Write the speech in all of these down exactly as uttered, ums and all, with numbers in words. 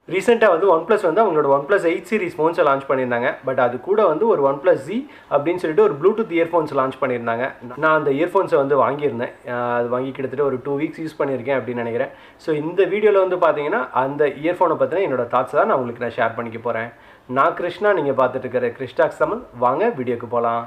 ரீசெண்டாக வந்து one plus வந்து அவங்களோட ஒன் ப்ளஸ் எயிட் சீரிஸ் ஃபோன்ஸை லான்ச் பண்ணியிருந்தாங்க. பட் அது கூட வந்து ஒரு ஒன் ப்ளஸ் ஜி அப்படின்னு சொல்லிட்டு ஒரு ப்ளூடூத் இயர்ஃபோன்ஸ் லான்ச் பண்ணியிருந்தாங்க. நான் அந்த இயர்ஃபோன்ஸை வந்து வாங்கியிருந்தேன். அது வாங்கி கிட்டத்தட்ட ஒரு டூ வீக்ஸ் யூஸ் பண்ணியிருக்கேன் அப்படின்னு நினைக்கிறேன். ஸோ இந்த வீடியோவில் வந்து பார்த்தீங்கன்னா அந்த இயர்ஃபோனை பற்றின என்னோட தாட்ஸ் தான் நான் உங்களுக்கு நான் ஷேர் பண்ணிக்க போகிறேன். நான் கிருஷ்ணா, நீங்கள் பார்த்துட்டு இருக்கிற கிருஷ்டாக்ஸ் தமிழ். வாங்க வீடியோக்கு போகலாம்.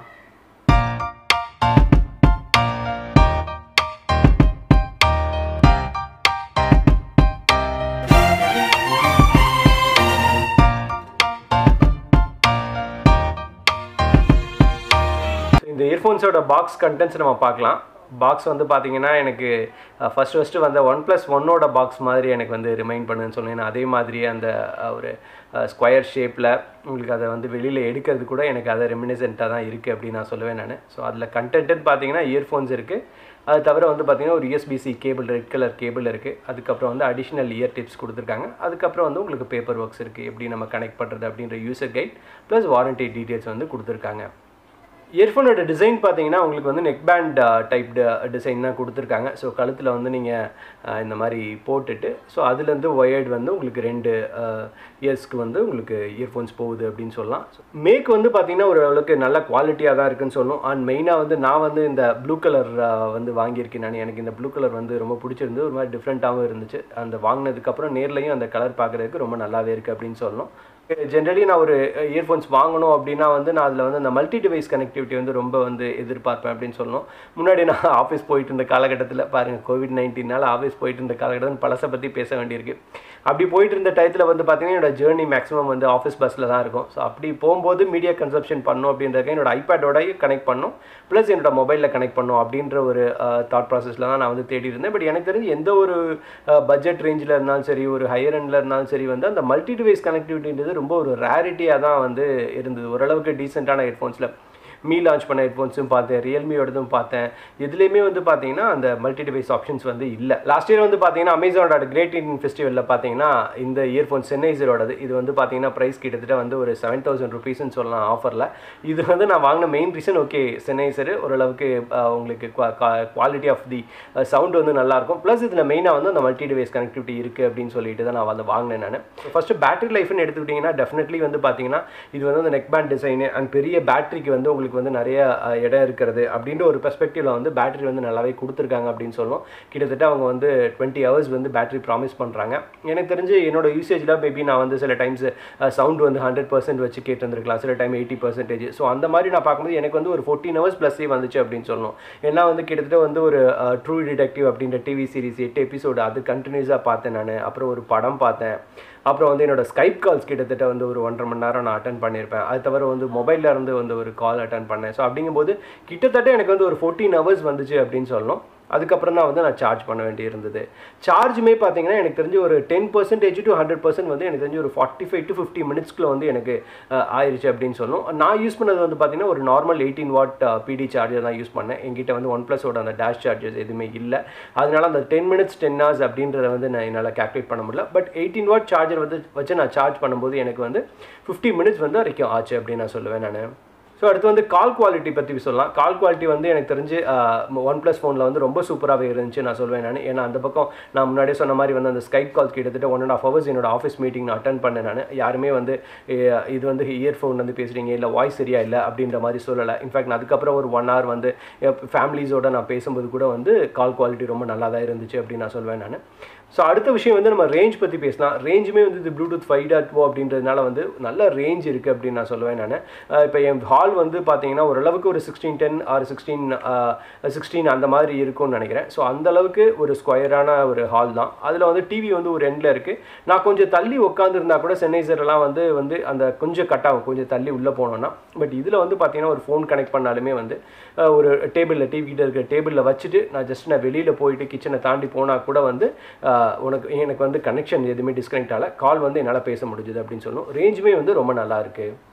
இந்த இயர்ஃபோன்ஸோட பாக்ஸ் கண்டென்ட்ஸ் நம்ம பார்க்கலாம். பாக்ஸ் வந்து பார்த்தீங்கன்னா எனக்கு ஃபஸ்ட்டு ஃபஸ்ட்டு வந்த ஒன் ப்ளஸ் ஒன்னோட பாக்ஸ் மாதிரி எனக்கு வந்து ரிமைண்ட் பண்ணுன்னு சொன்னேன். அதே மாதிரியே அந்த ஒரு ஸ்கொயர் ஷேப்பில் உங்களுக்கு அதை வந்து வெளியில் எடுக்கிறது கூட எனக்கு அதை ரெமினிசென்ட்டாக தான் இருக்குது அப்படின்னு நான் சொல்லுவேன் நான். ஸோ அதில் கண்டென்ட்டுன்னு பார்த்தீங்கன்னா இயர்ஃபோன்ஸ் இருக்குது. அது தவிர வந்து பார்த்திங்கன்னா ஒரு USB C cable, red colour cable இருக்குது. அதுக்கப்புறம் வந்து அடிஷ்னல் இயர் டிப்ஸ் கொடுத்துருக்காங்க. அதுக்கப்புறம் வந்து உங்களுக்கு பேப்பர் ஒர்க்ஸ் இருக்குது, எப்படி நம்ம கனெக்ட் பண்ணுறது அப்படின்ற user guide plus warranty details வந்து கொடுத்துருக்காங்க. இயர்ஃபோனோட டிசைன் பார்த்தீங்கன்னா உங்களுக்கு வந்து நெக் பேண்ட் டைப் டிசைன் தான் கொடுத்துருக்காங்க. ஸோ கழுத்தில் வந்து நீங்கள் இந்த மாதிரி போட்டுட்டு ஸோ அதுலேருந்து ஒயர்டு வந்து உங்களுக்கு ரெண்டு இயர்ஸ்க்கு வந்து உங்களுக்கு இயர்ஃபோன்ஸ் போகுது அப்படின்னு சொல்லலாம். மேக் வந்து பார்த்தீங்கன்னா ஒரு அளவுக்கு நல்ல குவாலிட்டியாக தான் இருக்குன்னு சொல்லணும். அண்ட் மெயினாக வந்து நான் வந்து இந்த ப்ளூ கலர் வந்து வாங்கியிருக்கேன் நான். எனக்கு இந்த ப்ளூ கலர் வந்து ரொம்ப பிடிச்சிருந்து, ஒரு மாதிரி டிஃப்ரெண்ட்டாகவும் இருந்துச்சு. அந்த வாங்கினதுக்கப்புறம் நேர்லையும் அந்த கலர் பார்க்குறதுக்கு ரொம்ப நல்லாவே இருக்குது அப்படின்னு சொல்லணும். ஜென்ரலி நான் ஒரு இயர்ஃபோன்ஸ் வாங்கணும் அப்படின்னா வந்து நான் அதில் வந்து அந்த மல்டி டிவைஸ் கனெக்டிவிட்டி வந்து ரொம்ப வந்து எதிர்பார்ப்பேன் அப்படின்னு சொல்லணும். முன்னாடி நான் ஆஃபீஸ் போயிட்டு இருந்த காலகட்டத்தில் பாருங்கள், கோவிட் நைன்டீனால் ஆஃபீஸ் போயிட்டு இருந்த காலகட்டத்தில் பழசை பற்றி பேச வேண்டியிருக்கு. அப்படி போயிட்டு இருந்த டயத்தில் வந்து பார்த்தீங்கன்னா என்னோட ஜேர்னி மேக்ஸிமம் வந்து ஆஃபீஸ் பஸ்ஸில் தான் இருக்கும். ஸோ அப்படி போகும்போது மீடியா கன்சப்ஷன் பண்ணணும் அப்படின்றத என்னோட ஐபேடோட கனெக்ட் பண்ணணும், ப்ளஸ் என்னோட மொபைலில் கனெக்ட் பண்ணணும் அப்படின்ற ஒரு தாட் ப்ராசஸில் தான் நான் வந்து தேடி இருந்தேன். பட் எனக்கு தெரிஞ்சு எந்த ஒரு பட்ஜெட் ரேஞ்சில் இருந்தாலும் சரி, ஒரு ஹையர் எண்டில் இருந்தாலும் சரி வந்து அந்த மல்டி டிவைஸ் கனெக்டிவிட்டின்றது ரொம்ப ஒரு ரேரிட்டியாக தான் வந்து இருந்தது. ஓரளவுக்கு டீசெண்டான ஹெட்ஃபோன்ஸில் மீ லான்ச் பண்ண ஹெட்ஃபோன்ஸும் பார்த்தேன், ரியல்மியோடதும் பார்த்தேன். இதுலேயுமே வந்து பார்த்தீங்கன்னா அந்த மல்டி டிவைஸ் ஆப்ஷன்ஸ் வந்து இல்லை. லாஸ்ட் இயர் வந்து பார்த்தீங்கன்னா அமேசானோட கிரேட் இண்டியன் ஃபெஸ்டிவலில் பார்த்தீங்கன்னா இந்த இயர்ஃபோன் சென்னைசரோடது இது வந்து பார்த்தீங்கன்னா ப்ரைஸ் கிட்டத்தட்ட வந்து ஒரு செவன் தௌசண்ட் ருபீஸ்ன்னு சொல்லலாம் ஆஃபரில். இது வந்து நான் வாங்கின மெயின் ரீசன், ஓகே சென்னைசர் ஓரளவுக்கு உங்களுக்கு குவாலிட்டி ஆஃப் தி சவுண்ட் வந்து நல்லாயிருக்கும், ப்ளஸ் இதில் மெயினாக வந்து அந்த மல்டி டிவைஸ் கனெக்டிவிட்டி இருக்குது அப்படின்னு சொல்லிட்டு தான் நான் வந்து வாங்கினேன் நான். ஃபஸ்ட்டு பேட்டரி லைஃப்னு எடுத்துக்கிட்டிங்கன்னா டெஃபினெட்லி வந்து பார்த்தீங்கன்னா இது வந்து அந்த நெக் பேண்ட் டிசைனு அண்ட் பெரிய பேட்டரிக்கு வந்து உங்களுக்கு வந்து நிறைய இடம் இருக்கிறது அப்படின்ற ஒரு பெர்ஸ்பெக்டிவ்ல வந்து பேட்டரி வந்து நல்லாவே கொடுத்துருக்காங்க அப்படின்னு சொல்லணும். கிட்டத்தட்ட அவங்க வந்து டுவெண்ட்டி ஹவர்ஸ் வந்து பேட்டரி ப்ராமிஸ் பண்ணுறாங்க. எனக்கு தெரிஞ்சு என்னோட யூசேஜில் மேபி நான் வந்து சில டைம்ஸ் சவுண்ட் வந்து ஹண்ட்ரட் பர்சன்ட் வச்சு கேட்டுருந்துருக்கலாம், சில டைம் எயிட்டி பர்சன்டேஜ். ஸோ அந்த மாதிரி நான் பார்க்கும்போது எனக்கு வந்து ஒரு ஃபோர்டீன் ஹவர்ஸ் ப்ளஸ்ஸே வந்துச்சு அப்படின்னு சொல்லணும். ஏன்னா வந்து கிட்டத்தட்ட வந்து ஒரு ட்ரூ டிடெக்டிவ் அப்படின்ற டிவி சீரிஸ் எட்டு எபிசோடு அது கண்டினியூஸாக பார்த்தேன் நான். அப்புறம் ஒரு படம் பார்த்தேன். அப்புறம் வந்து என்னோடய ஸ்கைப் கால்ஸ் கிட்டத்தட்ட வந்து ஒரு ஒன்றரை மணி நேரம் நான் அட்டன் பண்ணியிருப்பேன். அது தவிர வந்து மொபைலில் இருந்து வந்து ஒரு கால் அட்டன் பண்ணேன். ஸோ அப்படிங்கும்போது கிட்டத்தட்ட எனக்கு வந்து ஒரு ஃபோர்டீன் ஹவர்ஸ் வந்துச்சு அப்படின்னு சொல்லணும். அதுக்கப்புறம் தான் வந்து நான் சார்ஜ் பண்ண வேண்டி இருந்தது. சார்ஜுமே பார்த்தீங்கன்னா எனக்கு தெரிஞ்சு ஒரு ten percentage to hundred percent வந்து எனக்கு தெரிஞ்சு ஒரு ஃபார்ட்டி ஃபைவ் டு ஃபிஃப்டி மினிட்ஸ்க்குள்ள வந்து எனக்கு ஆயிடுச்சு அப்படின்னு சொல்லணும். நான் யூஸ் பண்ணது வந்து பார்த்தீங்கன்னா ஒரு normal eighteen watt PD charger தான் யூஸ் பண்ணேன். எங்கிட்ட வந்து ஒன் ப்ளஸோட அந்த டேஷ் சார்ஜர்ஸ் எதுவுமே இல்லை. அதனால அந்த டென் மினிட்ஸ் டென் ஹவர்ஸ் அப்படின்றத வந்து நான் என்னால் கேல்குலேட் பண்ண முடியல. பட் எயிட்டீன் வாட் சார்ஜர் வந்து வச்சு நான் சார்ஜ் பண்ணும்போது எனக்கு வந்து ஃபிஃப்டி மினிட்ஸ் வந்து வரைக்கும் ஆச்சு அப்படின்னு நான் சொல்லுவேன் நான். ஸோ அடுத்து வந்து கால் குவாலிட்டி பற்றி சொல்லலாம். கால் குவாலிட்டி வந்து எனக்கு தெரிஞ்சு ஒன் ப்ளஸ் ஃபோனில் வந்து ரொம்ப சூப்பராகவே இருந்துச்சு நான் சொல்வேன் நான். ஏன்னா அந்த பக்கம் நான் முன்னாடியே சொன்ன மாதிரி வந்து அந்த ஸ்கைப் கால்ஸ் கிட்டத்தட்ட ஒன் அண்ட் ஆஃப் ஹவர்ஸ் என்னோட ஆஃபீஸ் மீட்டிங் நான் அட்டன் பண்ணேன் நான். யாருமே வந்து இது வந்து இயர்ஃபோன் வந்து பேசுகிறீங்க இல்லை வாய்ஸ் சரியா இல்லை அப்படின்ற மாதிரி சொல்லலை. இன்ஃபேக்ட் நான் அதுக்கப்புறம் ஒரு ஒன் ஹவர் வந்து ஃபேமிலிஸோட நான் பேசும்போது கூட வந்து கால் குவாலிட்டி ரொம்ப நல்லா தான் இருந்துச்சு அப்படின்னு நான் சொல்வேன் நான். ஸோ அடுத்த விஷயம் வந்து நம்ம ரேஞ்ச் பற்றி பேசலாம். ரேஞ்சுமே வந்து இது ப்ளூடூத் ஃபைவ் டாட் டூ அப்படின்றதுனால வந்து நல்ல ரேஞ்ச் இருக்குது அப்படின்னு நான் சொல்லுவேன் நான். இப்போ என் ஹால் வந்து பார்த்தீங்கன்னா ஓரளவுக்கு ஒரு sixteen ten or sixteen sixteen அந்த மாதிரி இருக்கும்னு நினைக்கிறேன். ஸோ அந்தளவுக்கு ஒரு ஸ்கொயரான ஒரு ஹால் தான். அதில் வந்து டிவி வந்து ஒரு எண்டில் இருக்குது. நான் கொஞ்சம் தள்ளி உட்காந்துருந்தா கூட சென்னைசர்லாம் வந்து வந்து அந்த கொஞ்சம் கட் ஆகும், கொஞ்சம் தள்ளி உள்ளே போனோன்னா. பட் இதில் வந்து பார்த்தீங்கன்னா ஒரு ஃபோன் கனெக்ட் பண்ணாலுமே வந்து ஒரு டேபிளில் டிவி கிட்ட இருக்கிற டேபிளில் வச்சுட்டு நான் ஜஸ்ட் நான் வெளியில் போயிட்டு கிச்சனை தாண்டி போனால் கூட வந்து உனக்கு எனக்கு வந்து கனெக்ஷன் எதுவுமே டிஸ்கனெக்ட் ஆகலை, கால் வந்து என்னால் பேச முடிஞ்சுது அப்படின்னு சொல்லணும். ரேஞ்சுமே வந்து ரொம்ப நல்லா இருக்குது.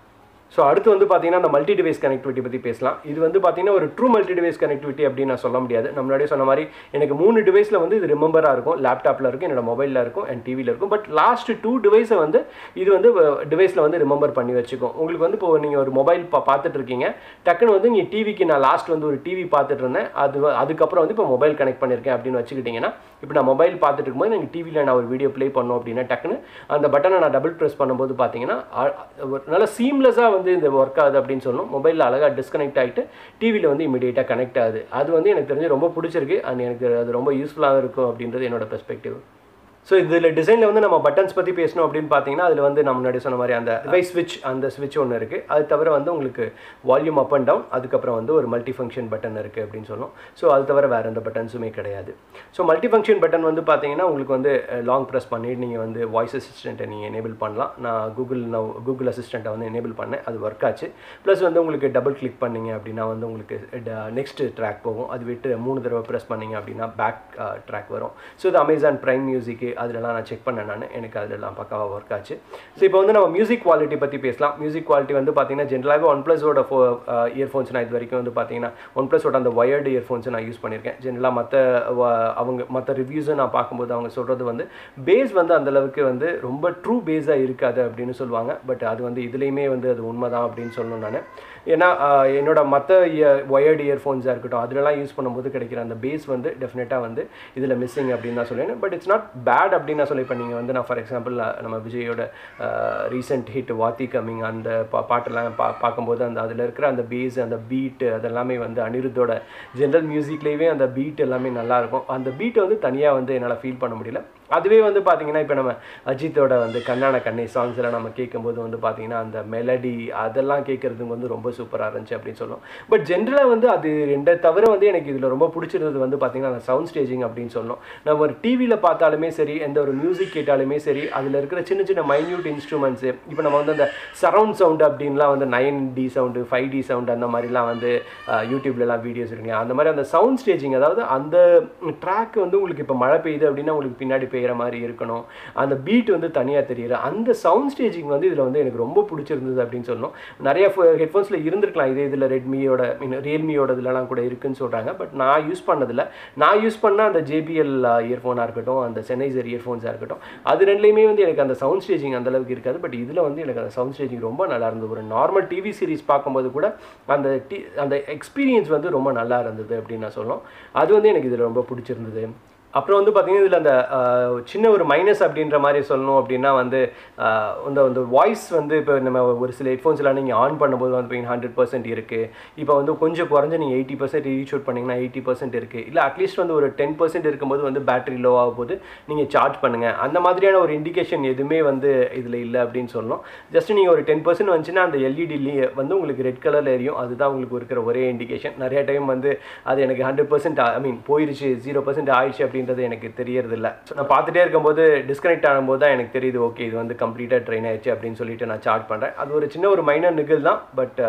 ஸோ அடுத்து வந்து பார்த்தீங்கன்னா அந்த மல்டி டிவைஸ் கனெக்டிவிட்டி பற்றி பேசலாம். இது வந்து பார்த்தீங்கன்னா ஒரு ட்ரூ மல்டி டிவைஸ் கனெக்டிவிட்டி அப்படின்னு நான் சொல்ல முடியாது. நம்ம முன்னாடியே சொன்ன மாதிரி எனக்கு மூணு டிவைஸில் வந்து இது ரிமெம்பராக இருக்கும். லேப்டாப்பில் இருக்கும், என்னோட மொபைலில் இருக்கும், அண்ட் டிவியில் இருக்கும். பட் லாஸ்ட் டூ டிவைஸை வந்து இது வந்து டிவைஸில் வந்து ரிமெம்பர் பண்ணி வச்சுக்கும். உங்களுக்கு வந்து இப்போ நீங்கள் ஒரு மொபைல் பா பார்த்துட்டு இருக்கீங்க, டக்குன்னு வந்து நீங்கள் டிவிக்கு நான் லாஸ்ட் வந்து ஒரு டிவி பார்த்துட்டு இருந்தேன், அது அதுக்கப்புறம் வந்து இப்போ மொபைல் கனெக்ட் பண்ணியிருக்கேன் அப்படின்னு வச்சுக்கிட்டிங்கன்னா, இப்போ நான் மொபைல் பார்த்துட்டு இருக்கும்போது எனக்கு டிவியில் நான் ஒரு வீடியோ ப்ளே பண்ணோம் அப்படின்னா டக்குன்னு அந்த பட்டனை நான் டபுள் ப்ரெஸ் பண்ணும்போது பார்த்தீங்கன்னா நல்லா சீம்லெஸ்ஸாக வந்து இந்த ஒர்க் ஆகுது அப்படின்னு சொல்லணும். மொபைலில் அழகாக டிஸ்கனெக்ட் ஆகிட்டு டிவியில் வந்து இமீடியட்டாக கனெக்ட் ஆகுது. அது வந்து எனக்கு தெரிஞ்சு ரொம்ப பிடிச்சிருக்கு, அண்ட் எனக்கு அது ரொம்ப யூஸ்ஃபுல்லாக இருக்கும் அப்படின்றது என்னோட பெர்ஸ்பெக்டிவ். ஸோ இதில் டிசைனில் வந்து நம்ம பட்டன்ஸ் பற்றி பேசணும் அப்படின்னு பார்த்தீங்கன்னா அதில் வந்து நம்ம முன்னாடி சொன்ன மாதிரி அந்த டிவைஸ் ஸ்விட்ச் அந்த ஸ்விட்ச் ஒன்று இருக்குது. அது தவிர வந்து உங்களுக்கு வால்யூம் அப் அண்ட் டவுன், அதுக்கப்புறம் வந்து ஒரு மல்டி ஃபங்க்ஷன் பட்டன் இருக்குது அப்படின்னு சொல்லணும். ஸோ அது தவிர வேறு எந்த பட்டன்ஸுமே கிடையாது. ஸோ மல்டி ஃபங்க்ஷன் பட்டன் வந்து பார்த்தீங்கன்னா உங்களுக்கு வந்து லாங் ப்ரெஸ் பண்ணிட்டு நீங்கள் வந்து வாய்ஸ் அசிஸ்டண்ட்டை நீங்கள் எனேபிள் பண்ணலாம். நான் கூகுள் நான் கூகுள் அசிஸ்டண்ட்டை வந்து எனேபிள் பண்ணேன், அது ஒர்க் ஆச்சு. ப்ளஸ் வந்து உங்களுக்கு டபுள் கிளிக் பண்ணிங்க அப்படின்னா வந்து உங்களுக்கு நெக்ஸ்ட் ட்ராக் போகும். அது விட்டு மூணு தடவை ப்ரெஸ் பண்ணிங்க அப்படின்னா பேக் ட்ராக் வரும். ஸோ இது அமேசான் ப்ரைம் மியூசிக்கு அதிலலாம் நான் செக் பண்ணேன், நான் எனக்கு அதிலெல்லாம் பக்காவாக ஒர்க் ஆச்சு. ஸோ இப்போ வந்து நம்ம மியூசிக் குவாலிட்டி பற்றி பேசலாம். மியூசிக் குவாலிட்டி வந்து பார்த்தீங்கன்னா ஜென்ரலாகவே ஒன் ப்ளஸோட ஃபோ இயர்ஃபோன்ஸ் நான் இது வரைக்கும் வந்து பார்த்தீங்கன்னா ஒன் ப்ளஸோட அந்த ஒயர்டு இயர்ஃபோன்ஸை நான் யூஸ் பண்ணியிருக்கேன். ஜென்ரலாக மற்ற அவங்க மற்ற ரிவ்யூஸை நான் பார்க்கும்போது அவங்க சொல்கிறது வந்து பேஸ் வந்து அந்தளவுக்கு வந்து ரொம்ப ட்ரூ பேஸாக இருக்காது அப்படின்னு சொல்லுவாங்க. பட் அது வந்து இதுலேயுமே வந்து அது உண்மை தான் அப்படின்னு சொல்லணும் நான். ஏன்னா என்னோட மற்ற ஒயர்டு இயர்ஃபோன்ஸாக இருக்கட்டும் அதிலலாம் யூஸ் பண்ணும்போது கிடைக்கிற அந்த பேஸ் வந்து டெஃபினட்டாக வந்து இதில் மிஸ்ஸிங் அப்படின்னு தான் சொல்லுவேன். பட் இட்ஸ் நாட் பேட் அப்படின்னு நான் சொல்லி. இப்போ நீங்கள் வந்து நான் ஃபார் எக்ஸாம்பிள் நம்ம விஜயோட ரீசெண்ட் ஹிட் வாத்தி கம்மிங் அந்த பா பாட்டெல்லாம் பா பார்க்கும்போது அந்த அதில் இருக்கிற அந்த பேஸ் அந்த பீட்டு அதெல்லாமே வந்து அனிருத்தோட ஜென்ரல் மியூசிக்லேயே அந்த பீட் எல்லாமே நல்லாயிருக்கும். அந்த பீட்டை வந்து தனியாக வந்து என்னால் ஃபீல் பண்ண முடியல. அதுவே வந்து பார்த்திங்கன்னா இப்போ நம்ம அஜித்தோட வந்து கண்ணான கண்ணை சாங்ஸ் எல்லாம் நம்ம கேட்கும்போது வந்து பார்த்திங்கன்னா அந்த மெலடி அதெல்லாம் கேட்குறதுக்கு வந்து ரொம்ப சூப்பராக இருந்துச்சு அப்படின்னு சொல்லணும். பட் ஜென்ரலாக வந்து அது ரெண்டை தவிர வந்து எனக்கு இதில் ரொம்ப பிடிச்சிருந்தது வந்து பார்த்திங்கன்னா அந்த சவுண்ட் ஸ்டேஜிங் அப்படின்னு சொல்லணும். நம்ம ஒரு டிவியில் பார்த்தாலுமே சரி, எந்த ஒரு மியூசிக் கேட்டாலுமே சரி, அதில் இருக்கிற சின்ன சின்ன மைன்யூட் இன்ஸ்ட்ருமெண்ட்ஸு, இப்போ நம்ம வந்து அந்த சரவுண்ட் சவுண்டு அப்படின்லாம் வந்து nine D sound five D sound அந்த மாதிரிலாம் வந்து யூடியூப்லலாம் வீடியோஸ் இருக்குங்க. அந்த மாதிரி அந்த சவுண்ட் ஸ்டேஜிங், அதாவது அந்த ட்ராக் வந்து உங்களுக்கு இப்போ மழை பெய்யுது அப்படின்னா உங்களுக்கு பின்னாடி பெய்யுற மாதிரி இருக்கணும், அந்த பீட் வந்து தனியாக தெரியுற அந்த சவுண்ட் ஸ்டேஜிங் வந்து இதில் வந்து எனக்கு ரொம்ப பிடிச்சிருந்தது அப்படின்னு சொல்லணும். நிறைய ஹெட்ஃபோன்ஸில் இருந்திருக்கலாம், இதே இதில் ரெட்மியோட மீன் ரியல்மியோட இதெல்லாம் கூட இருக்குன்னு சொல்கிறாங்க. பட் நான் யூஸ் பண்ணதில்லை. நான் யூஸ் பண்ண அந்த ஜேபிஎல் இயர்ஃபோனாக இருக்கட்டும், அந்த சென்னைசர் இயர்ஃபோன்ஸாக இருக்கட்டும், அது ரெண்டுலேயுமே வந்து எனக்கு அந்த சவுண்ட் ஸ்டேஜிங் அந்தளவுக்கு இருக்காது. பட் இதில் வந்து எனக்கு அந்த சவுண்ட் ஸ்டேஜிங் ரொம்ப நல்லா இருந்தது. ஒரு நார்மல் டிவி சீரிஸ் பார்க்கும்போது கூட அந்த டி அந்த எக்ஸ்பீரியன்ஸ் வந்து ரொம்ப நல்லா இருந்தது அப்படின்னு நான் சொல்லணும். அது வந்து எனக்கு இதில் ரொம்ப பிடிச்சிருந்தது. அப்புறம் வந்து பார்த்திங்கன்னா இதில் அந்த சின்ன ஒரு மைனஸ் அப்படின்ற மாதிரி சொல்லணும் அப்படின்னா வந்து இந்த அந்த வாய்ஸ் வந்து இப்போ நம்ம ஒரு சில ஹெட்ஃபோன்ஸ்லாம் நீங்கள் ஆன் பண்ணும்போது வந்து பார்த்தீங்கன்னா ஹண்ட்ரட் பர்சன்ட் இருக்குது. இப்போ வந்து கொஞ்சம் குறைஞ்ச நீங்கள் எயிட்டி பர்சன்ட் ரீச் அவுட் பண்ணிங்கன்னா எயிட்டி பர்சன்ட் இருக்குது. இல்லை அட்லீஸ்ட் வந்து ஒரு டென் பர்சன்ட் இருக்கும்போது வந்து பேட்டரி லோ ஆகும் போது நீங்கள் சார்ஜ் பண்ணுங்கள். அந்த மாதிரியான ஒரு இண்டிகேஷன் எதுவுமே வந்து இதில் இல்லை அப்படின்னு சொல்லணும். ஜஸ்ட் நீங்கள் ஒரு டென் பர்சன்ட் வந்துச்சுன்னா அந்த எல்இடி வந்து உங்களுக்கு ரெட் கலரில் எரியும். அதுதான் உங்களுக்கு இருக்கிற ஒரே இண்டிகேஷன். நிறைய டைம் வந்து அது எனக்கு ஹண்ட்ரட் பர்சன்ட் ஐ மீன் போயிடுச்சு, ஜீரோ பர்சன்ட் ஆயிடுச்சு அப்படின்னு எனக்கு தெரியறது இல்லை. ஸோ நான் பார்த்துட்டே இருக்கும்போது டிஸ்கனெக்ட் ஆகும்போது தான் எனக்கு தெரியுது, ஓகே இது வந்து கம்ப்ளீட்டாக ட்ரெயின் ஆயிடுச்சு அப்படின்னு சொல்லிட்டு நான் சார்ஜ் பண்ணுறேன். அது ஒரு சின்ன ஒரு மைனர் நிகழ் தான். பட்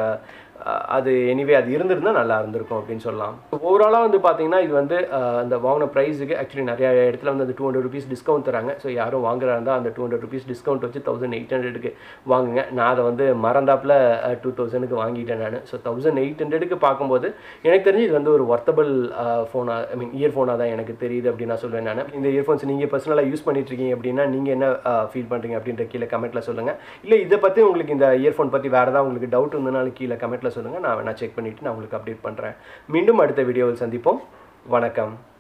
அது எனிவே அது இருந்திருந்தால் நல்லா இருந்திருக்கும் அப்படின்னு சொல்லலாம். ஓவராலாக வந்து பார்த்தீங்கன்னா இது வந்து அந்த வாங்கின ப்ரைஸுக்கு ஆக்சுவலி நிறைய இடத்துல வந்து அந்த டூ ஹண்ட்ரட் ருபீஸ் டிஸ்கவுண்ட் தராங்க. ஸோ யாரும் வாங்குறா இருந்தால் அந்த டூ ஹண்ட்ரட் ருபீஸ் டிஸ்கவுண்ட் வச்சு தௌசண்ட் எயிட் ஹண்ட்ரடுக்கு வாங்குங்க. நான் அதை வந்து மறந்தாப்பில் டூ தௌசண்ட்க்கு வாங்கிட்டேன் நான். ஸோ தௌசண்ட் எயிட் ஹண்ட்ரடுக்கு பார்க்கும்போது எனக்கு தெரிஞ்சு இது வந்து ஒரு ஒர்த்தபிள் ஃபோனாக ஐ மீன் இயர்ஃபோனாக தான் எனக்கு தெரியுது அப்படின்னு நான் சொல்லுவேன் நான். இந்த இயர்ஃபோன்ஸ் நீங்கள் பர்சனலாக யூஸ் பண்ணிட்டு இருக்கீங்க அப்படின்னா நீங்கள் என்ன ஃபீல் பண்ணுறீங்க அப்படின்ற கீழே கமெண்ட்டில் சொல்லுங்கள். இல்லை இதை பற்றி உங்களுக்கு இந்த இயர்ஃபோன் பற்றி வேறு ஏதாவது உங்களுக்கு டவுட் இருந்தனாலும் கீழே கமெண்ட்டில் சொல்லுங்கள். நான் நான் செக் பண்ணிவிட்டு நான் உங்களுக்கு அப்டேட் பண்ணுறேன். மீண்டும் அடுத்த வீடியோவில் சந்திப்போம். வணக்கம்.